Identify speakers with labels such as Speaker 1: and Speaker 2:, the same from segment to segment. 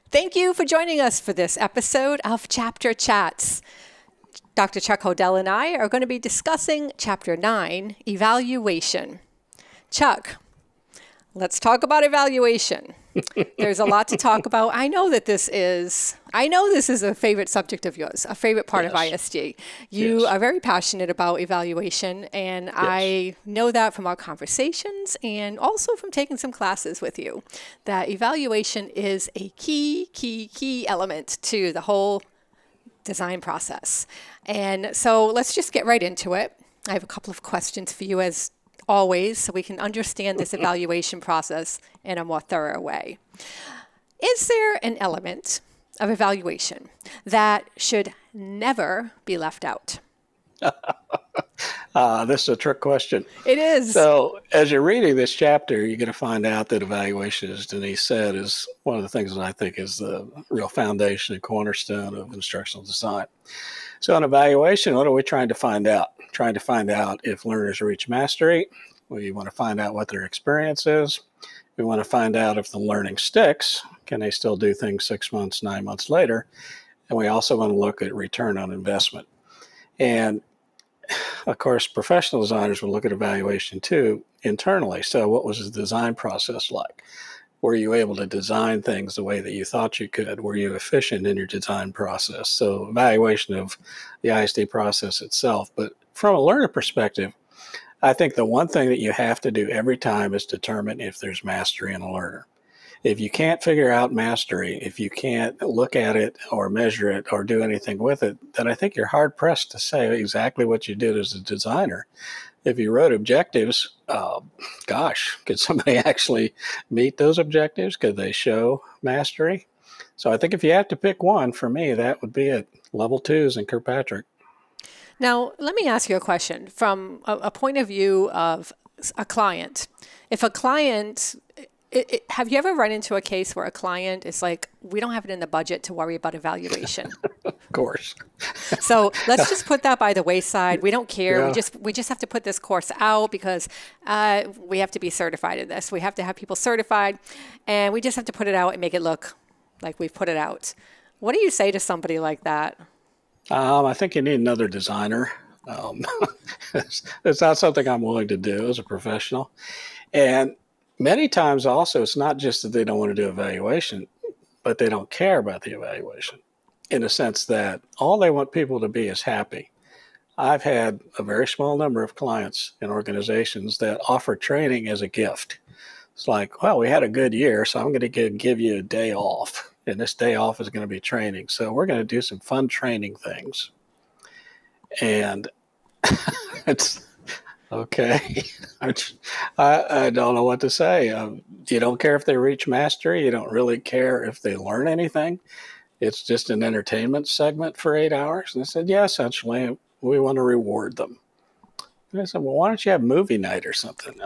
Speaker 1: Thank you for joining us for this episode of Chapter Chats. Dr. Chuck Hodel and I are going to be discussing Chapter 9, Evaluation. Chuck, let's talk about evaluation. There's a lot to talk about. I know this is a favorite subject of yours, a favorite part of ISD. You are very passionate about evaluation, and I know that from our conversations and also from taking some classes with you, that evaluation is a key element to the whole design process. And so let's just get right into it. I have a couple of questions for you as always, so we can understand this evaluation process in a more thorough way. Is there an element of evaluation that should never be left out?
Speaker 2: This is a trick question.
Speaker 1: It is.
Speaker 2: So as you're reading this chapter, you're going to find out that evaluation, as Denise said, is one of the things that I think is the real foundation and cornerstone of instructional design. So in evaluation, what are we trying to find out? Trying to find out if learners reach mastery. We want to find out what their experience is. We want to find out if the learning sticks. Can they still do things 6 months, 9 months later? And we also want to look at return on investment. And of course, professional designers will look at evaluation too internally. So what was the design process like? Were you able to design things the way that you thought you could? Were you efficient in your design process? So evaluation of the ISD process itself. But from a learner perspective, I think the one thing that you have to do every time is determine if there's mastery in a learner. If you can't figure out mastery, if you can't look at it or measure it or do anything with it, then I think you're hard-pressed to say exactly what you did as a designer. If you wrote objectives, could somebody actually meet those objectives? Could they show mastery? So I think if you have to pick one, for me, that would be it. Level 2s in Kirkpatrick.
Speaker 1: Now, let me ask you a question from a point of view of a client. If a client, have you ever run into a case where a client is like, we don't have it in the budget to worry about evaluation?
Speaker 2: Of course.
Speaker 1: So let's just put that by the wayside. We don't care. Yeah. We just have to put this course out because we have to be certified in this. We have to have people certified, and we just have to put it out and make it look like we've put it out. What do you say to somebody like that?
Speaker 2: I think you need another designer. It's not something I'm willing to do as a professional. And many times also, it's not just that they don't want to do evaluation, but they don't care about the evaluation in the sense that all they want people to be is happy. I've had a very small number of clients in organizations that offer training as a gift. It's like, well, we had a good year, so I'm going to give you a day off. And this day off is going to be training. So we're going to do some fun training things. And it's okay. I don't know what to say. You don't care if they reach mastery. You don't really care if they learn anything. It's just an entertainment segment for 8 hours. And I said, yeah, essentially, we want to reward them. And I said, well, why don't you have movie night or something?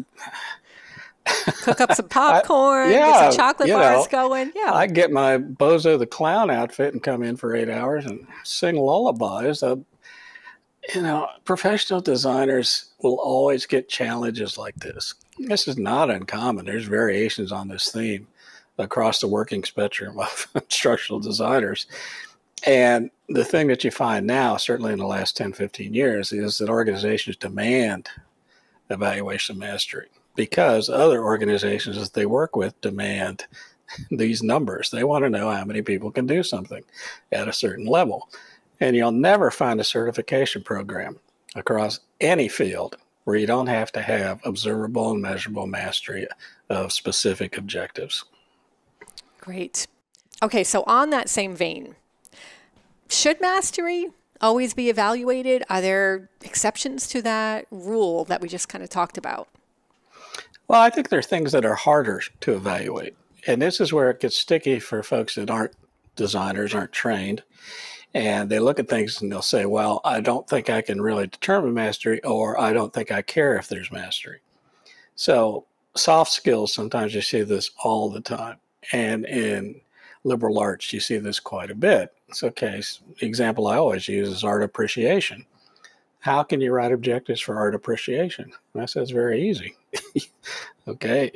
Speaker 1: Cook up some popcorn, get some chocolate bars going. Yeah,
Speaker 2: I get my Bozo the Clown outfit and come in for 8 hours and sing lullabies. Professional designers will always get challenges like this. This is not uncommon. There's variations on this theme across the working spectrum of instructional designers. And the thing that you find now, certainly in the last 10, 15 years, is that organizations demand evaluation mastery because other organizations that they work with demand these numbers. They want to know how many people can do something at a certain level. And you'll never find a certification program across any field where you don't have to have observable and measurable mastery of specific objectives.
Speaker 1: Great. Okay, so on that same vein, should mastery always be evaluated? Are there exceptions to that rule that we just kind of talked about?
Speaker 2: Well, I think there are things that are harder to evaluate. And this is where it gets sticky for folks that aren't designers, aren't trained. And they look at things and they'll say, well, I don't think I can really determine mastery, or I don't think I care if there's mastery. So soft skills, sometimes you see this all the time. And in liberal arts, you see this quite a bit. It's okay. The example I always use is art appreciation. How can you write objectives for art appreciation? And I said, it's very easy. Okay. If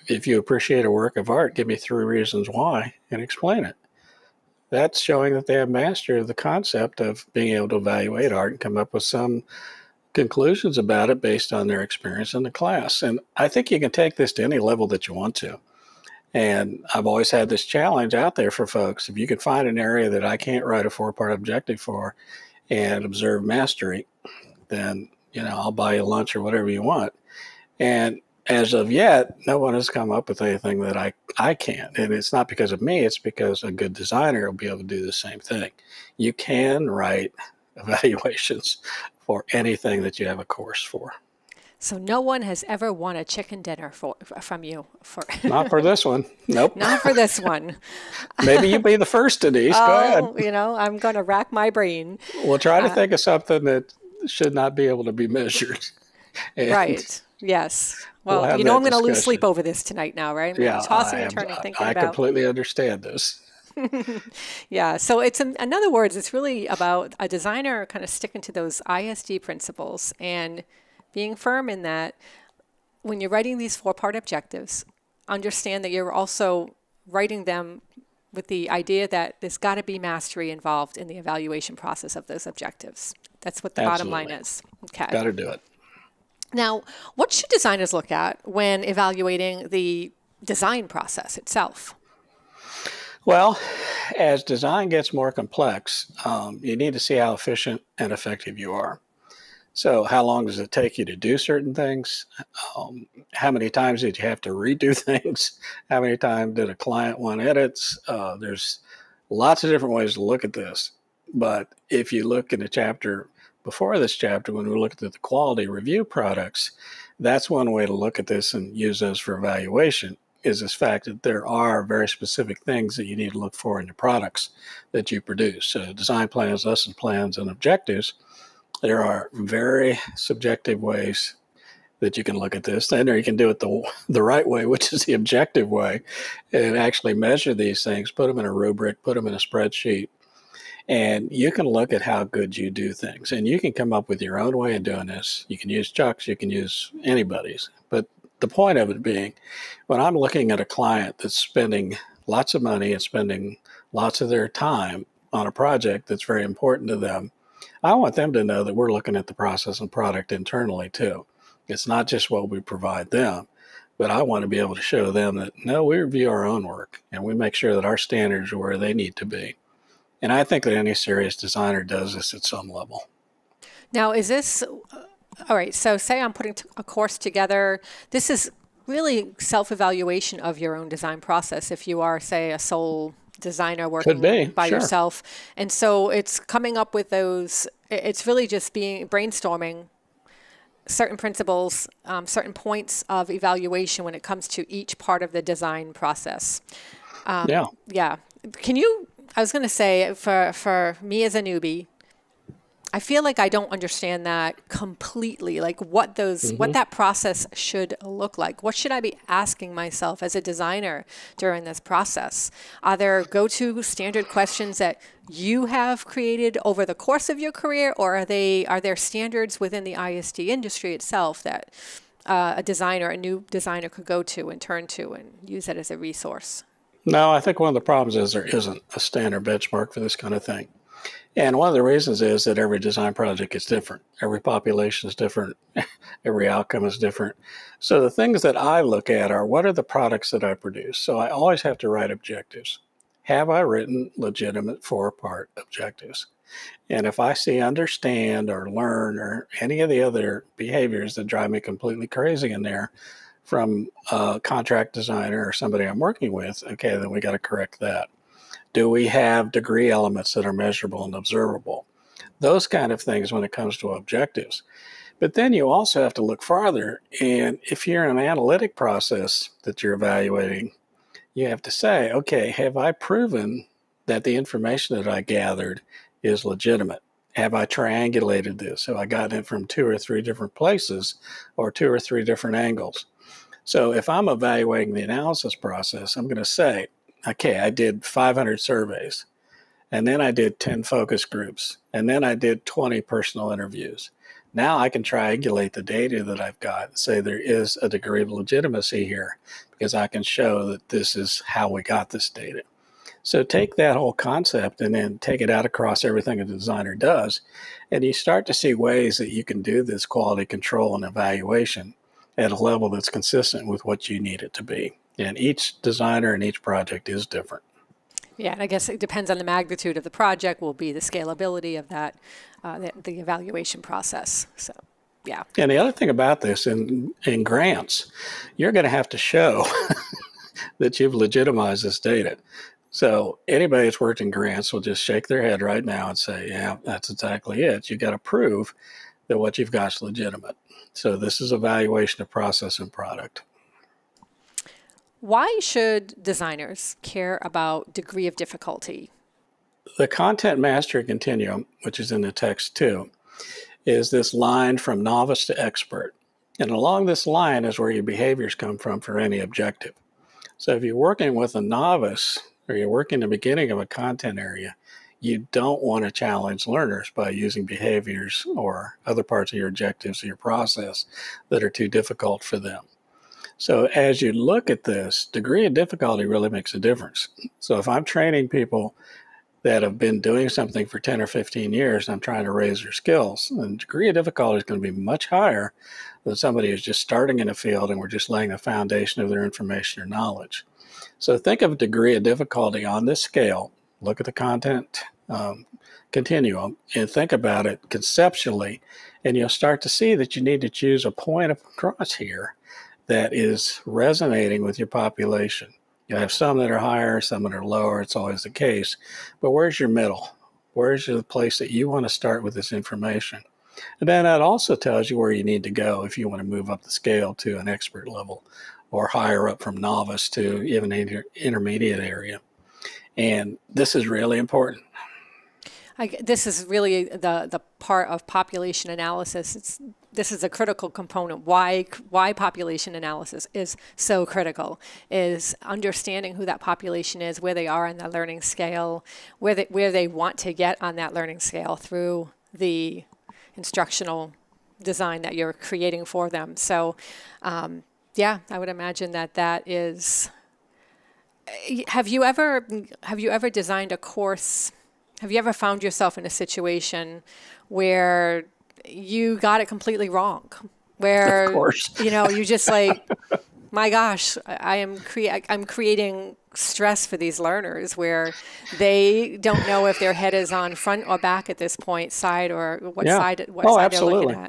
Speaker 2: if you appreciate a work of art, give me 3 reasons why and explain it. That's showing that they have mastered the concept of being able to evaluate art and come up with some conclusions about it based on their experience in the class. And I think you can take this to any level that you want to. And I've always had this challenge out there for folks. If you can find an area that I can't write a 4-part objective for and observe mastery, then, I'll buy you lunch or whatever you want. And as of yet, no one has come up with anything that I can't. And it's not because of me, it's because a good designer will be able to do the same thing. You can write evaluations for anything that you have a course for.
Speaker 1: So no one has ever won a chicken dinner from you?
Speaker 2: Not for this one. Nope.
Speaker 1: Not for this one.
Speaker 2: Maybe you be the first, Denise. Go ahead.
Speaker 1: I'm going to rack my brain.
Speaker 2: We'll try to think of something that should not be able to be measured.
Speaker 1: Right. Yes. Well, I'm going to lose sleep over this tonight now, right?
Speaker 2: Yeah.
Speaker 1: Tossing and turning, thinking about.
Speaker 2: I completely understand this.
Speaker 1: Yeah. So in other words, it's really about a designer kind of sticking to those ISD principles and being firm in that when you're writing these 4-part objectives, understand that you're also writing them with the idea that there's got to be mastery involved in the evaluation process of those objectives. That's what the bottom line is. Okay.
Speaker 2: Got to do it.
Speaker 1: Now, what should designers look at when evaluating the design process itself?
Speaker 2: Well, as design gets more complex, you need to see how efficient and effective you are. So how long does it take you to do certain things? How many times did you have to redo things? How many times did a client want edits? There's lots of different ways to look at this. But if you look in the chapter before this chapter, when we looked at the quality review products, that's one way to look at this and use those for evaluation, is this fact that there are very specific things that you need to look for in your products that you produce. So design plans, lesson plans, and objectives. There are very subjective ways that you can look at this. And you can do it the right way, which is the objective way, and actually measure these things, put them in a rubric, put them in a spreadsheet, and you can look at how good you do things. And you can come up with your own way of doing this. You can use Chuck's, you can use anybody's. But the point of it being, when I'm looking at a client that's spending lots of money and spending lots of their time on a project that's very important to them, I want them to know that we're looking at the process and product internally too. It's not just what we provide them, but I want to be able to show them that, no, we review our own work and we make sure that our standards are where they need to be. And I think that any serious designer does this at some level.
Speaker 1: Now, is this, all right, so say I'm putting a course together. This is really self-evaluation of your own design process if you are, say, a sole designer working by yourself. And so it's coming up with those, it's really just brainstorming certain principles, certain points of evaluation when it comes to each part of the design process. Yeah. I was going to say, for me as a newbie, I feel like I don't understand that completely, like what that process should look like. What should I be asking myself as a designer during this process? Are there go-to standard questions that you have created over the course of your career, or are there standards within the ISD industry itself that a new designer could go to and turn to and use it as a resource?
Speaker 2: No, I think one of the problems is there isn't a standard benchmark for this kind of thing. And one of the reasons is that every design project is different. Every population is different. Every outcome is different. So the things that I look at are, what are the products that I produce? So I always have to write objectives. Have I written legitimate 4-part objectives? And if I see understand or learn or any of the other behaviors that drive me completely crazy in there from a contract designer or somebody I'm working with, okay, then we got to correct that. Do we have degree elements that are measurable and observable? Those kind of things when it comes to objectives. But then you also have to look farther. And if you're in an analytic process that you're evaluating, you have to say, okay, have I proven that the information that I gathered is legitimate? Have I triangulated this? Have I gotten it from 2 or 3 different places or 2 or 3 different angles? So if I'm evaluating the analysis process, I'm going to say, okay, I did 500 surveys, and then I did 10 focus groups, and then I did 20 personal interviews. Now I can triangulate the data that I've got and say there is a degree of legitimacy here because I can show that this is how we got this data. So take that whole concept and then take it out across everything a designer does, and you start to see ways that you can do this quality control and evaluation at a level that's consistent with what you need it to be. And each designer and each project is different.
Speaker 1: Yeah, and I guess it depends on the magnitude of the project, will be the scalability of that, the evaluation process. So, yeah.
Speaker 2: And the other thing about this, in grants, you're going to have to show that you've legitimized this data. So anybody that's worked in grants will just shake their head right now and say, yeah, that's exactly it. You've got to prove that what you've got is legitimate. So this is evaluation of process and product.
Speaker 1: Why should designers care about degree of difficulty?
Speaker 2: The content mastery continuum, which is in the text too, is this line from novice to expert. And along this line is where your behaviors come from for any objective. So if you're working with a novice or you're working in the beginning of a content area, you don't want to challenge learners by using behaviors or other parts of your objectives or your process that are too difficult for them. So as you look at this, degree of difficulty really makes a difference. So if I'm training people that have been doing something for 10 or 15 years and I'm trying to raise their skills, the degree of difficulty is going to be much higher than somebody who's just starting in a field and we're just laying the foundation of their information or knowledge. So think of degree of difficulty on this scale. Look at the content continuum and think about it conceptually, and you'll start to see that you need to choose a point across here that is resonating with your population. You have some that are higher, some that are lower. It's always the case. But where's your middle? Where's the place that you want to start with this information? And then that also tells you where you need to go if you want to move up the scale to an expert level or higher up from novice to even intermediate area. And this is really important.
Speaker 1: This is really the part of population analysis. This is a critical component. Why population analysis is so critical is understanding who that population is, where they are on the learning scale, where they want to get on that learning scale through the instructional design that you're creating for them. So, yeah, I would imagine that is. Have you ever designed a course? Have you ever found yourself in a situation where you got it completely wrong? Where,
Speaker 2: of course.
Speaker 1: You just like, my gosh, I'm creating stress for these learners where they don't know if their head is on front or back at this point, side or what side they're looking at.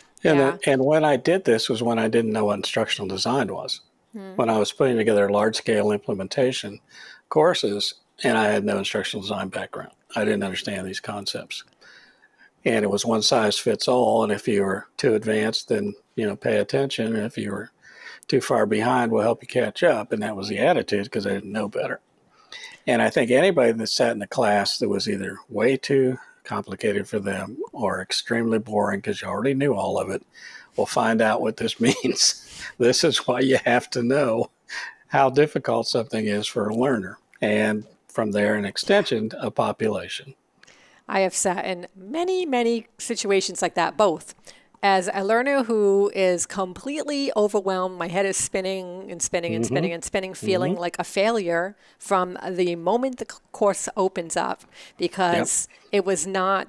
Speaker 2: And when I did this was when I didn't know what instructional design was. When I was putting together large-scale implementation courses, and I had no instructional design background. I didn't understand these concepts. And it was one size fits all, and if you were too advanced, then, pay attention, and if you were too far behind, we'll help you catch up. And that was the attitude because I didn't know better. And I think anybody that sat in a class that was either way too complicated for them or extremely boring because you already knew all of it will find out what this means. This is why you have to know how difficult something is for a learner. And from there, an extension, a population.
Speaker 1: I have sat in many, many situations like that, both as a learner who is completely overwhelmed, my head is spinning and spinning and spinning and spinning, feeling like a failure from the moment the course opens up because I was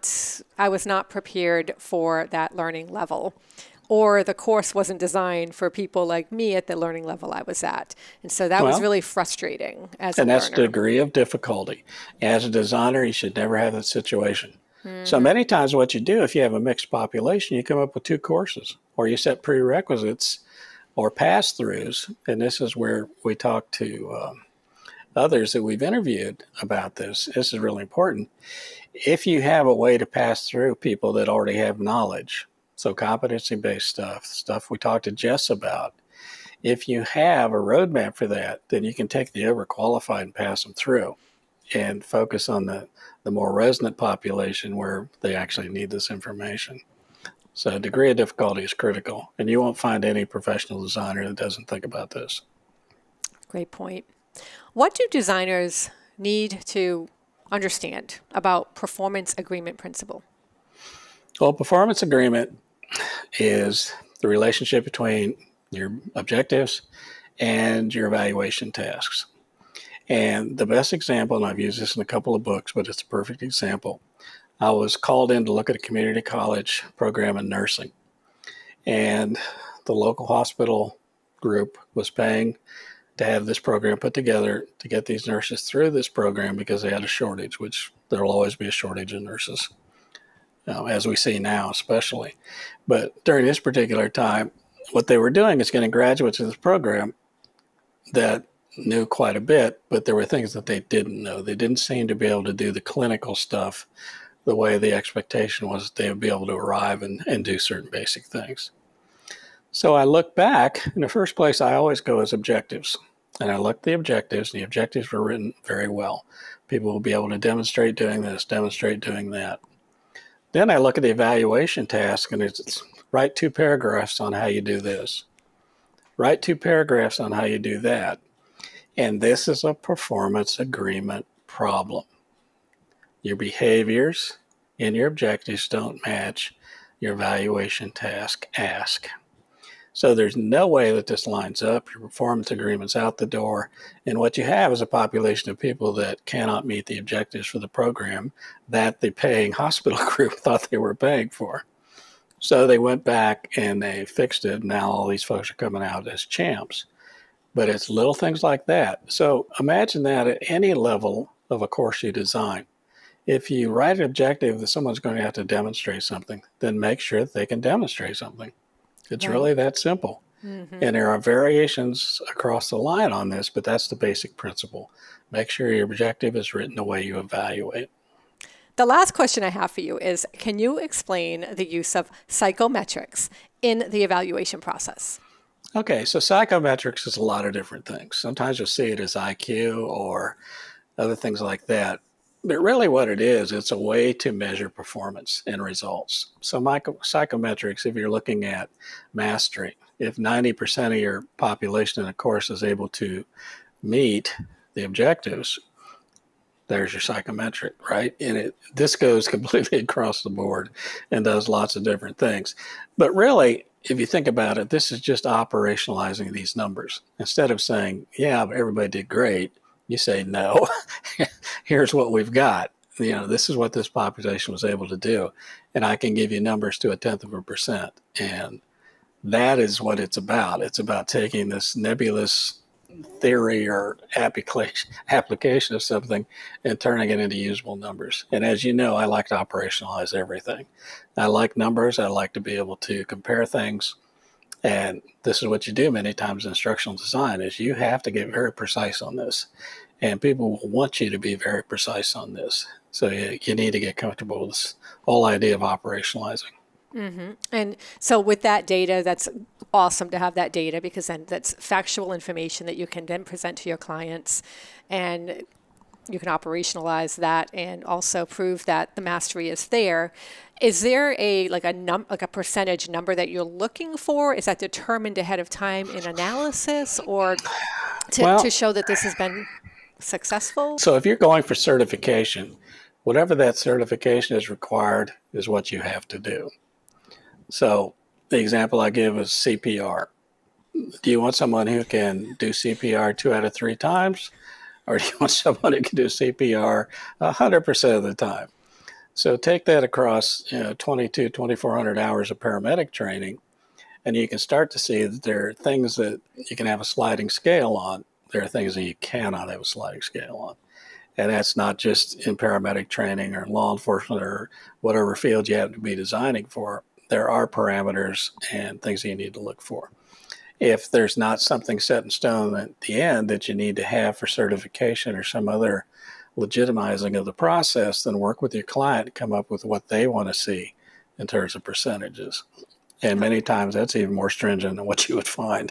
Speaker 1: not prepared for that learning level. Or the course wasn't designed for people like me at the learning level I was at. And so that was really frustrating as a learner. And
Speaker 2: that's the degree of difficulty. As a designer, you should never have that situation. So many times what you do, if you have a mixed population, you come up with two courses, or you set prerequisites or pass-throughs. And this is where we talk to others that we've interviewed about this. This is really important. If you have a way to pass through people that already have knowledge, so competency-based stuff we talked to Jess about. If you have a roadmap for that, then you can take the overqualified and pass them through and focus on the more resonant population where they actually need this information. So degree of difficulty is critical, and you won't find any professional designer that doesn't think about this.
Speaker 1: Great point. What do designers need to understand about performance agreement principle?
Speaker 2: Well, performance agreement is the relationship between your objectives and your evaluation tasks. And the best example, and I've used this in a couple of books, but it's a perfect example. I was called in to look at a community college program in nursing. And the local hospital group was paying to have this program put together to get these nurses through this program because they had a shortage, which there will always be a shortage of nurses, as we see now especially. But during this particular time, what they were doing is getting graduates of this program that knew quite a bit, but there were things that they didn't know. They didn't seem to be able to do the clinical stuff the way the expectation was that they would be able to arrive and do certain basic things. So I look back, in the first place, I always go as objectives. And I looked at the objectives, and the objectives were written very well. People will be able to demonstrate doing this, demonstrate doing that. Then I look at the evaluation task, and it's write 2 paragraphs on how you do this. Write 2 paragraphs on how you do that. And this is a performance agreement problem. Your behaviors and your objectives don't match your evaluation task ask. So there's no way that this lines up. Your performance agreement's out the door. And what you have is a population of people that cannot meet the objectives for the program that the paying hospital group thought they were paying for. So they went back and they fixed it. Now all these folks are coming out as champs. But it's little things like that. So imagine that at any level of a course you design. If you write an objective that someone's going to have to demonstrate something, then make sure that they can demonstrate something. It's really that simple. Mm-hmm. And there are variations across the line on this, but that's the basic principle. Make sure your objective is written the way you evaluate.
Speaker 1: The last question I have for you is, can you explain the use of psychometrics in the evaluation process?
Speaker 2: Okay, so psychometrics is a lot of different things. Sometimes you'll see it as IQ or other things like that. But really what it is, it's a way to measure performance and results. So psychometrics, if you're looking at mastery, if 90% of your population in a course is able to meet the objectives, there's your psychometric, right? And this goes completely across the board and does lots of different things. But really, if you think about it, this is just operationalizing these numbers. Instead of saying, yeah, everybody did great, you say, no, here's what we've got. This is what this population was able to do. And I can give you numbers to 0.1%. And that is what it's about. It's about taking this nebulous theory or application of something and turning it into usable numbers. And as you know, I like to operationalize everything. I like numbers. I like to be able to compare things. And this is what you do many times in instructional design, is you have to get very precise on this. And people will want you to be very precise on this. So you need to get comfortable with this whole idea of operationalizing.
Speaker 1: Mm-hmm. And so with that data, that's awesome to have that data, because then that's factual information that you can then present to your clients, and you can operationalize that and also prove that the mastery is there. Is there a percentage number that you're looking for? Is that determined ahead of time in analysis, or to show that this has been successful?
Speaker 2: So if you're going for certification, whatever that certification is required is what you have to do. So the example I give is CPR. Do you want someone who can do CPR 2 out of 3 times? Or do you want someone who can do CPR 100% of the time? So take that across 2,400 hours of paramedic training, and you can start to see that there are things that you can have a sliding scale on. There are things that you cannot have a sliding scale on. And that's not just in paramedic training or law enforcement or whatever field you have to be designing for. There are parameters and things that you need to look for. If there's not something set in stone at the end that you need to have for certification or some other legitimizing of the process, then work with your client to come up with what they want to see in terms of percentages. And many times that's even more stringent than what you would find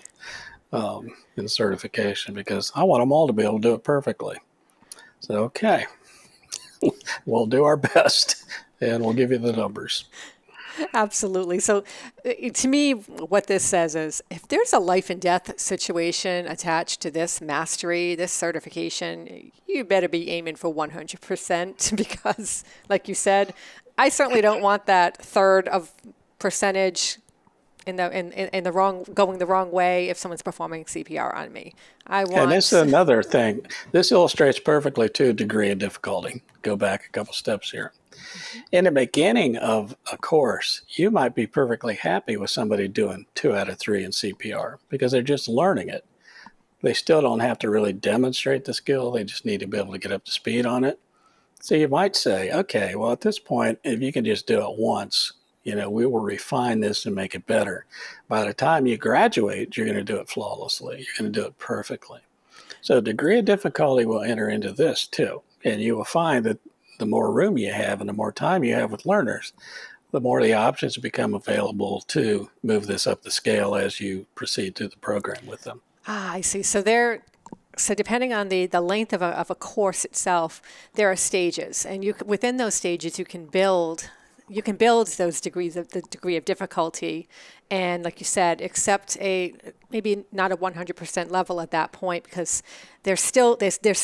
Speaker 2: in certification, because I want them all to be able to do it perfectly. So, okay, we'll do our best and we'll give you the numbers.
Speaker 1: Absolutely. So to me, what this says is, if there's a life and death situation attached to this mastery, this certification, you better be aiming for 100%, because like you said, I certainly don't want that third of percentage in the wrong, going the wrong way if someone's performing CPR on me.
Speaker 2: And this is another thing. This illustrates perfectly too degree of difficulty. Go back a couple steps here. In the beginning of a course, you might be perfectly happy with somebody doing 2 out of 3 in CPR because they're just learning it. They still don't have to really demonstrate the skill. They just need to be able to get up to speed on it. So you might say, okay, well, at this point, if you can just do it once, we will refine this and make it better. By the time you graduate, you're going to do it flawlessly. You're going to do it perfectly. So degree of difficulty will enter into this too. And you will find that the more room you have and the more time you have with learners, the more the options become available to move this up the scale as you proceed through the program with them.
Speaker 1: I see. So depending on the length of a course itself, there are stages, and within those stages you can build those degrees of the degree of difficulty, and like you said, accept maybe not a 100% level at that point, because there's still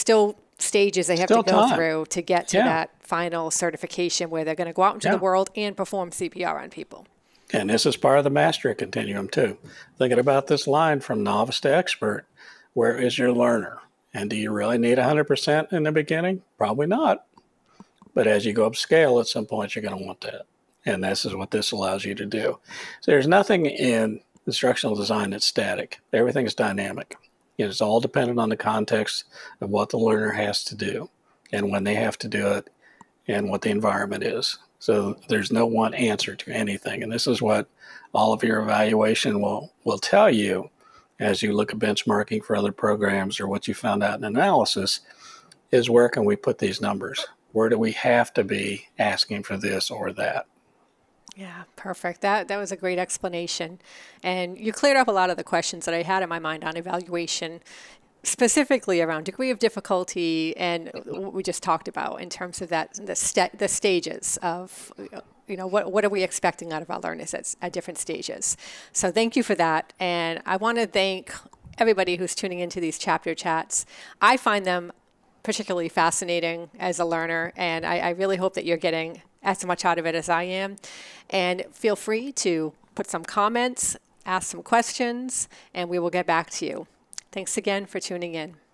Speaker 1: stages they have to go through to get to that final certification where they're going to go out into the world and perform CPR on people.
Speaker 2: And this is part of the mastery continuum too. Thinking about this line from novice to expert, where is your learner? And do you really need 100% in the beginning? Probably not. But as you go up scale, at some point, you're going to want that. And this is what this allows you to do. So there's nothing in instructional design that's static. Everything's dynamic. It's all dependent on the context of what the learner has to do and when they have to do it and what the environment is. So there's no one answer to anything. And this is what all of your evaluation will tell you as you look at benchmarking for other programs, or what you found out in analysis, is where can we put these numbers? Where do we have to be asking for this or that?
Speaker 1: Yeah, perfect. That was a great explanation. And you cleared up a lot of the questions that I had in my mind on evaluation, specifically around degree of difficulty and what we just talked about in terms of the stages of, what are we expecting out of our learners at different stages. So thank you for that. And I want to thank everybody who's tuning into these chapter chats. I find them particularly fascinating as a learner, and I really hope that you're getting as much out of it as I am. And feel free to put some comments, ask some questions, and we will get back to you. Thanks again for tuning in.